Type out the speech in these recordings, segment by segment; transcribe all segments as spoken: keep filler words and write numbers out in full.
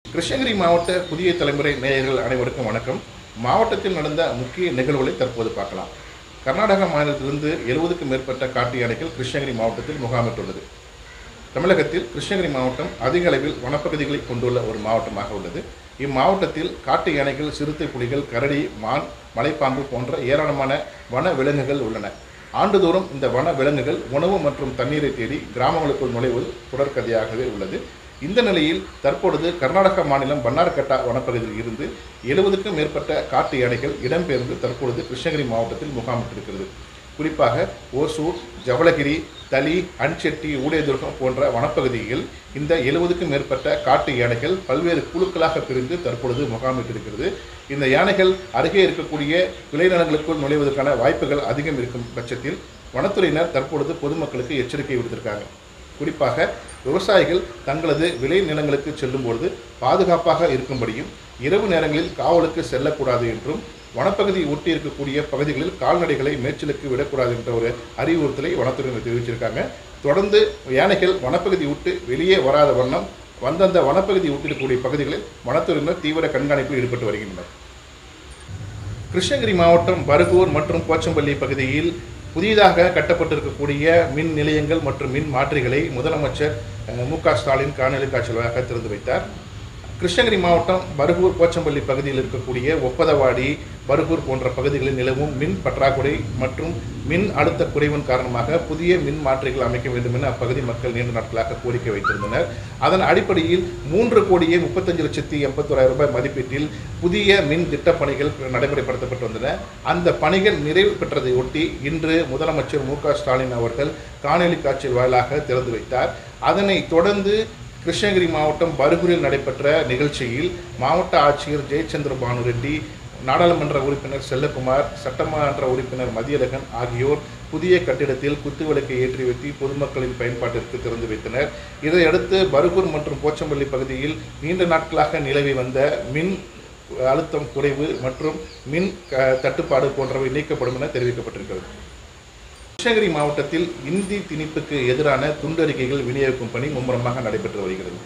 கிருஷ்ணகிரி மாவட்ட புதிய தலைமுறை நேயர்கள் அனைவருக்கும் வணக்கம். மாவட்டத்தில் நடந்த முக்கிய நிகழ்வுகளை தற்போது பார்க்கலாம். கர்நாடக மாநிலத்திலிருந்து எழுபதுக்கும் மேற்பட்ட காட்டு யானைகள் கிருஷ்ணகிரி மாவட்டத்தில் முகாமிட்டுள்ளது. தமிழகத்தில் கிருஷ்ணகிரி மாவட்டம் அதிக அளவில் வனப்பகுதிகளை கொண்டுள்ள ஒரு மாவட்டமாக உள்ளது. இம்மாவட்டத்தில் காட்டு யானைகள், சிறுத்தை புலிகள், கரடி, மான், மலைப்பாம்பு போன்ற ஏராளமான வன விலங்குகள் உள்ளன. ஆண்டுதோறும் இந்த வன விலங்குகள் உணவு மற்றும் தண்ணீரை தேடி கிராமங்களுக்குள் நுழைவது தொடர்கதையாகவே உள்ளது. இந்த நிலையில் தற்பொழுது கர்நாடக மாநிலம் பன்னார்கட்டா வனப்பகுதியில் இருந்து எழுபதுக்கும் மேற்பட்ட காட்டு யானைகள் இடம்பெயர்ந்து தற்பொழுது கிருஷ்ணகிரி மாவட்டத்தில் முகாமிட்டிருக்கிறது. குறிப்பாக ஓசூர், ஜவளகிரி, தளி, அன்செட்டி, ஊழியதுர்கம் போன்ற வனப்பகுதியில் இந்த எழுபதுக்கும் மேற்பட்ட காட்டு யானைகள் பல்வேறு குழுக்களாக பிரிந்து தற்பொழுது முகாமிட்டிருக்கிறது. இந்த யானைகள் அருகே இருக்கக்கூடிய விளைநிலங்களுக்குள் நுழைவதற்கான வாய்ப்புகள் அதிகம் இருக்கும் பட்சத்தில் வனத்துறையினர் தற்பொழுது பொதுமக்களுக்கு எச்சரிக்கை விடுத்திருக்காங்க. குறிப்பாக விவசாயிகள் தங்களது விளை நிலங்களுக்கு செல்லும்பொழுது பாதுகாப்பாக இருக்கும்படியும், இரவு நேரங்களில் காவலுக்கு செல்லக்கூடாது என்றும், வனப்பகுதி ஒட்டி இருக்கக்கூடிய பகுதிகளில் கால்நடைகளை மேய்ச்சலுக்கு விடக்கூடாது என்ற ஒரு அறிவுறுத்தலை வனத்துறையினர் தெரிவிச்சிருக்காங்க. தொடர்ந்து யானைகள் வனப்பகுதி விட்டு வெளியே வராத வண்ணம் அந்தந்த வனப்பகுதி விட்டிருக்கக்கூடிய பகுதிகளில் வனத்துறையினர் தீவிர கண்காணிப்பில் ஈடுபட்டு வருகின்றனர். கிருஷ்ணகிரி மாவட்டம் பருகூர் மற்றும் போச்சம்பள்ளி பகுதியில் புதிதாக கட்டப்பட்டிருக்கக்கூடிய மின் நிலையங்கள் மற்றும் மின் மாற்றிகளை முதலமைச்சர் மு க ஸ்டாலின் காணொலி காட்சி வாயிலாக திறந்து வைத்தார். கிருஷ்ணகிரி மாவட்டம் பருகூர், போச்சம்பள்ளி பகுதியில் இருக்கக்கூடிய ஒப்பதவாடி, பருகூர் போன்ற பகுதிகளில் நிலவும் மின் பற்றாக்குறை மற்றும் மின் அழுத்த குறைவின் காரணமாக புதிய மின் மாற்றிகள் அமைக்க வேண்டும் என அப்பகுதி மக்கள் நீண்ட நாட்களாக கோரிக்கை வைத்திருந்தனர். அதன் அடிப்படையில் மூன்று கோடியே முப்பத்தஞ்சு லட்சத்தி எண்பத்தோராயிரம் ரூபாய் மதிப்பீட்டில் புதிய மின் திட்டப் பணிகள் நடைமுறைப்படுத்தப்பட்டு வந்தன. அந்த பணிகள் நிறைவு பெற்றதை ஒட்டி இன்று முதலமைச்சர் மு க ஸ்டாலின் அவர்கள் காணொலி காட்சி வாயிலாக திறந்து வைத்தார். அதனைத் தொடர்ந்து கிருஷ்ணகிரி மாவட்டம் பருகூரில் நடைபெற்ற நிகழ்ச்சியில் மாவட்ட ஆட்சியர் ஜெயச்சந்திர பானு ரெட்டி, நாடாளுமன்ற உறுப்பினர் செல்லகுமார், சட்டமன்ற உறுப்பினர் மதியழகன் ஆகியோர் புதிய கட்டிடத்தில் குத்துவிளக்கை ஏற்றி வைத்து பொதுமக்களின் பயன்பாட்டிற்கு திறந்து வைத்தனர். இதையடுத்து பருகூர் மற்றும் போச்சம்பள்ளி பகுதியில் நீண்ட நாட்களாக நிலவி வந்த மின் அழுத்தம் குறைவு மற்றும் மின் தட்டுப்பாடு போன்றவை நீக்கப்படும் என தெரிவிக்கப்பட்டிருக்கிறது. கிருஷ்ணகிரி மாவட்டத்தில் இந்தி திணிப்புக்கு எதிரான துண்டறிக்கைகள் விநியோகிக்கும் பணி மும்முரமாக நடைபெற்று வருகிறது.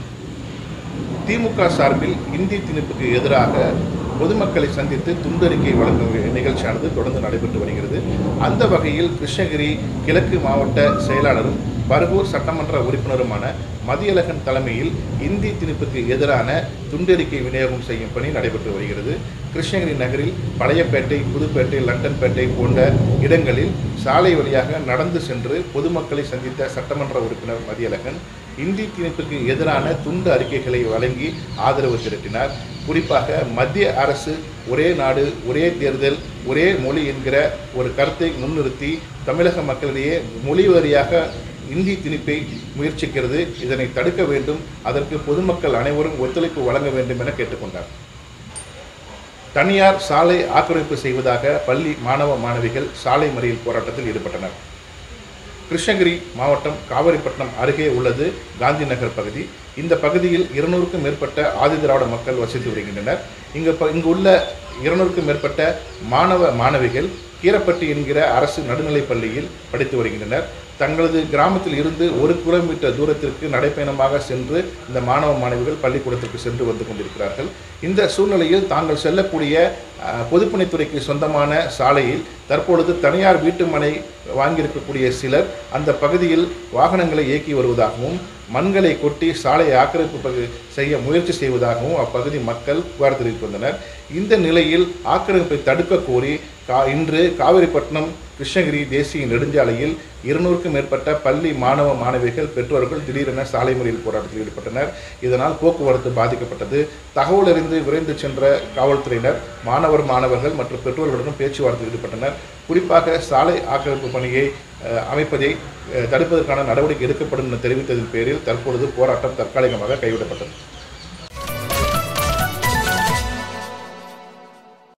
திமுக சார்பில் இந்தி திணிப்புக்கு எதிராக பொதுமக்களை சந்தித்து துண்டறிக்கை வழங்கும் நிகழ்ச்சியானது தொடர்ந்து நடைபெற்று வருகிறது. அந்த வகையில் கிருஷ்ணகிரி கிழக்கு மாவட்ட செயலாளரும் பருகூர் சட்டமன்ற உறுப்பினருமான மதியழகன் தலைமையில் இந்தி திணிப்புக்கு எதிரான துண்டறிக்கை விநியோகம் செய்யும் பணி நடைபெற்று வருகிறது. கிருஷ்ணகிரி நகரில் பழையப்பேட்டை, புதுப்பேட்டை, லண்டன்பேட்டை போன்ற இடங்களில் சாலை வழியாக நடந்து சென்று பொதுமக்களை சந்தித்த சட்டமன்ற உறுப்பினர் மதியழகன் இந்தி திணிப்புக்கு எதிரான துண்டு அறிக்கைகளை வழங்கி ஆதரவு திரட்டினார். குறிப்பாக மத்திய அரசு ஒரே நாடு, ஒரே தேர்தல், ஒரே மொழி என்கிற ஒரு கருத்தை முன்னிறுத்தி தமிழக மக்களிடையே மொழி வாரியாக இந்தி திணிப்பை முயற்சிக்கிறது. இதனை தடுக்க வேண்டும். அதற்கு பொதுமக்கள் அனைவரும் ஒத்துழைப்பு வழங்க வேண்டும் என கேட்டுக்கொண்டார். தனியார் சாலை ஆக்கிரமிப்பு செய்வதாக பள்ளி மாணவ மாணவிகள் சாலை மறியல் போராட்டத்தில் ஈடுபட்டனர். கிருஷ்ணகிரி மாவட்டம் காவிரிப்பட்டினம் அருகே உள்ளது காந்தி நகர் பகுதி. இந்த பகுதியில் இருநூறுக்கும் மேற்பட்ட ஆதிதிராவிட மக்கள் வசித்து வருகின்றனர். இங்கு இங்கு உள்ள இருநூறுக்கும் மேற்பட்ட மாணவ மாணவிகள் கீரப்பட்டி என்கிற அரசு நடுநிலைப் பள்ளியில் படித்து வருகின்றனர். தங்களது கிராமத்தில் இருந்து ஒரு கிலோமீட்டர் தூரத்திற்கு நடைப்பயணமாக சென்று இந்த மாணவ மாணவிகள் பள்ளிக்கூடத்திற்கு சென்று வந்து கொண்டிருக்கிறார்கள். இந்த சூழ்நிலையில் தாங்கள் செல்லக்கூடிய பொதுப்பணித்துறைக்கு சொந்தமான சாலையில் தற்பொழுது தனியார் வீட்டு மனை வாங்கியிருக்கக்கூடிய சிலர் அந்த பகுதியில் வாகனங்களை இயக்கி வருவதாகவும், மண்களை கொட்டி சாலையை ஆக்கிரமிப்பு செய்ய முயற்சி செய்வதாகவும் அப்பகுதி மக்கள் புகார் தெரிவித்துள்ளனர். இந்த நிலையில் ஆக்கிரமிப்பை தடுக்க கோரி கா இன்று காவிரிப்பட்டினம் கிருஷ்ணகிரி தேசிய நெடுஞ்சாலையில் இருநூறுக்கும் மேற்பட்ட பள்ளி மாணவ மாணவிகள், பெற்றோர்கள் திடீரென சாலை மறியல் போராட்டத்தில் ஈடுபட்டனர். இதனால் போக்குவரத்து பாதிக்கப்பட்டது. தகவல் அறிந்து விரைந்து சென்ற காவல்துறையினர் மாணவர் மாணவர்கள் மற்றும் பெற்றோர்களுடன் பேச்சுவார்த்தையில் ஈடுபட்டனர். குறிப்பாக சாலை ஆக்கிரமிப்பு பணியை அமைப்பதை தடுப்பதற்கான நடவடிக்கை எடுக்கப்படும் என தெரிவித்ததன் பேரில் தற்பொழுது போராட்டம் தற்காலிகமாக கைவிடப்பட்டது.